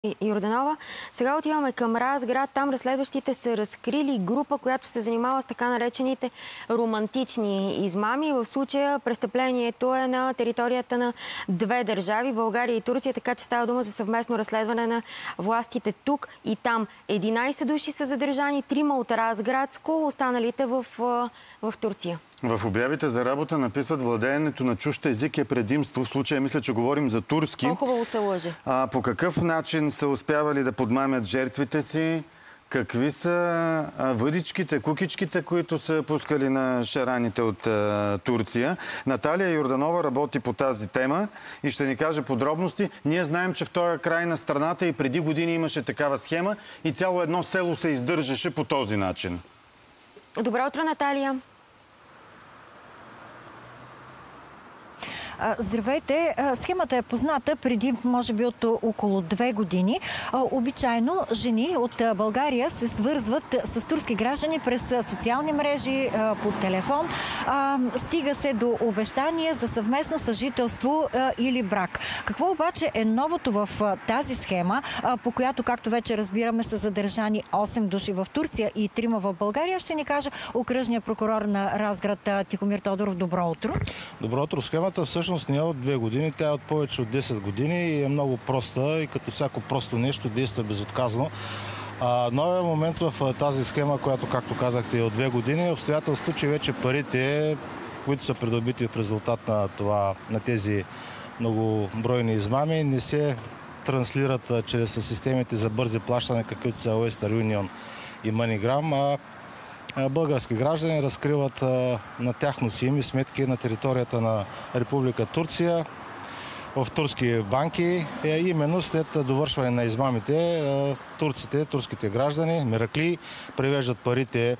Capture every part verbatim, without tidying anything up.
Йорданова. Сега отиваме към Разград. Там разследващите са разкрили група, която се занимава с така наречените романтични измами. В случая престъплението е на територията на две държави, България и Турция, така че става дума за съвместно разследване на властите тук и там. единайсет души са задържани, трима от Разградско, останалите в, в Турция. В обявите за работа написат: владеенето на чужд език е предимство. В случая мисля, че говорим за турски. По-хубаво се лъже. А по какъв начин са успявали да подмамят жертвите си? Какви са въдичките, кукичките, които са пускали на шараните от а, Турция? Наталия Йорданова работи по тази тема и ще ни каже подробности. Ние знаем, че в този край на страната и преди години имаше такава схема и цяло едно село се издържаше по този начин. Добро утро, Наталия. Здравейте! Схемата е позната преди, може би, от около две години. Обичайно жени от България се свързват с турски граждани през социални мрежи, по телефон. Стига се до обещания за съвместно съжителство или брак. Какво обаче е новото в тази схема, по която, както вече разбираме, са задържани осем души в Турция и трима в България, ще ни каже окръжният прокурор на Разград Тихомир Тодоров. Добро утро! Добро утро! Схемата всъщност не е от две години, тя е от повече от десет години и е много проста и като всяко просто нещо действа безотказно. А, новият момент в тази схема, която, както казахте, е от две години, е обстоятелство, че вече парите, които са придобити в резултат на, това, на тези многобройни измами, не се транслират а, чрез системите за бързи плащане, каквито са Western Union и MoneyGram, а български граждани разкриват а, на тяхно си име сметки на територията на Република Турция в турски банки. Е, именно след довършване на измамите а, турците, турските граждани, меракли, превеждат парите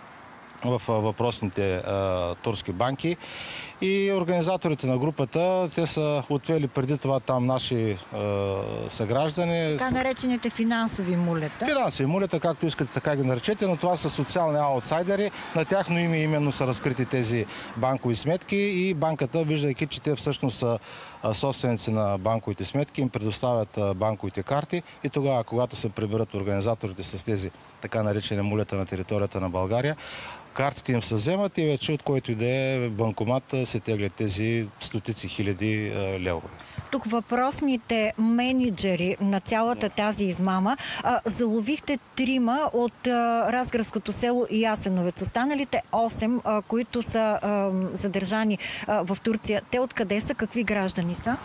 в а, въпросните а, турски банки. И организаторите на групата, те са отвели преди това там наши е, съграждани. Така наречените финансови мулета. Финансови мулета, както искате така ги наречете, но това са социални аутсайдери. На тяхно име именно са разкрити тези банкови сметки и банката, виждайки, че те всъщност са собственици на банковите сметки, им предоставят банковите карти и тогава, когато се приберат организаторите с тези така наречени мулета на територията на България, картите им се вземат и вече от който и да е банкомат се теглят тези стотици хиляди левове. Тук въпросните менеджери на цялата тази измама а, заловихте трима от а, Разградското село Ясеновец. Останалите осем, а, които са а, задържани а, в Турция, те откъде са? Какви граждани са?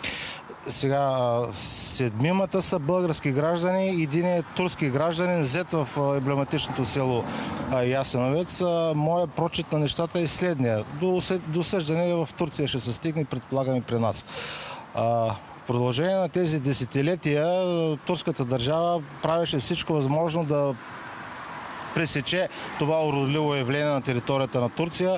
Сега, седмимата са български граждани, един е турски гражданин, взет в емблематичното село Ясеновец. Моя прочит на нещата е следния. До съждане в Турция ще се стигне, предполагаме, при нас. В продължение на тези десетилетия турската държава правеше всичко възможно да пресече това уродливо явление на територията на Турция,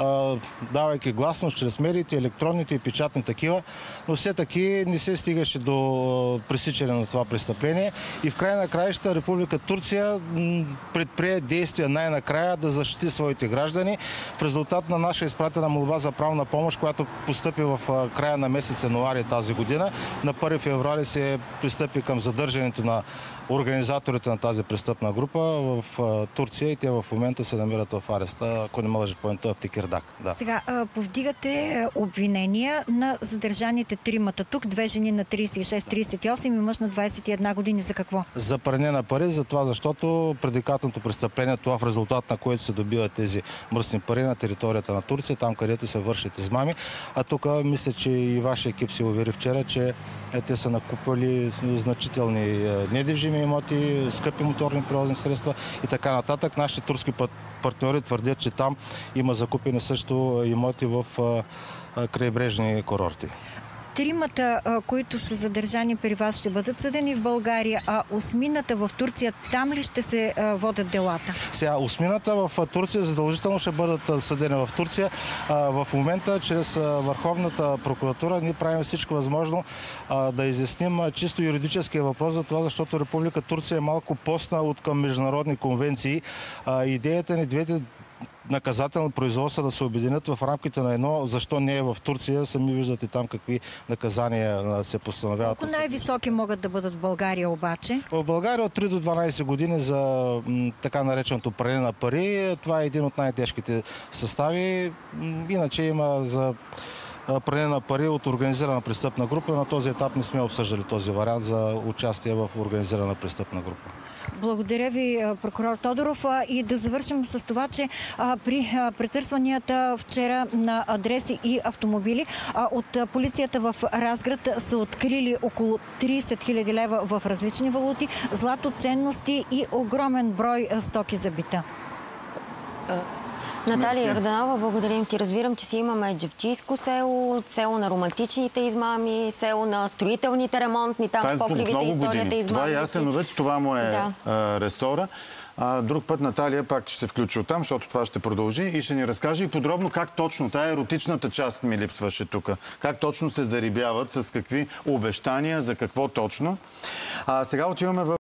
давайки гласност чрез медиите, електронните и печатни такива, но все таки не се стигаше до пресичане на това престъпление и в край на краища Република Турция предприе действия най-накрая да защити своите граждани. В резултат на наша изпратена молба за правна помощ, която постъпи в края на месец януари тази година, на първи февруари се пристъпи към задържането на организаторите на тази престъпна група в Турция и те в момента се намират в ареста, ако не ме лъже паметта, в Текирдаг. Да. Сега повдигате обвинения на задържаните тримата тук, две жени на трийсет и шест трийсет и осем и мъж на двайсет и една години. За какво? За пране на пари, за това, защото предикатното престъпление, това в резултат на което се добиват тези мръсни пари на територията на Турция, там където се вършат измами. А тук мисля, че и вашия екип се увери вчера, че те са накупали значителни недвижими имоти, скъпи моторни превозни средства и така нататък. Нашите турски партньори твърдят, че там има закупени също имоти в крайбрежни курорти. Тримата, които са задържани при вас, ще бъдат съдени в България, а осмината в Турция, там ли ще се водят делата? Сега, осмината в Турция задължително ще бъдат съдени в Турция. В момента, чрез Върховната прокуратура, ние правим всичко възможно да изясним чисто юридическия въпрос за това, защото Република Турция е малко постна от към международни конвенции. Идеята ни двете наказателни производства да се обединят в рамките на едно, защо не е в Турция. Сами виждате там какви наказания се постановяват. Колко най-високи могат да бъдат в България обаче? В България от три до дванайсет години за м, така нареченото пране на пари. Това е един от най-тежките състави. Иначе има за пране на пари от организирана престъпна група. На този етап не сме обсъждали този вариант за участие в организирана престъпна група. Благодаря ви, прокурор Тодоров. И да завършим с това, че при претърсванията вчера на адреси и автомобили от полицията в Разград са открили около трийсет хиляди лева в различни валути, злато, ценности и огромен брой стоки за бита. Наталия Йорданова, благодарим ти. Разбирам, че си имаме джебчийско село, село на романтичните измами, село на строителните ремонтни, там в покривите историята измами. Това е Ясеновец, това му е да. ресора. А, друг път Наталия пак ще се включи оттам, защото това ще продължи и ще ни разкаже и подробно как точно, тая еротичната част ми липсваше тук, как точно се зарибяват, с какви обещания, за какво точно. А сега отиваме в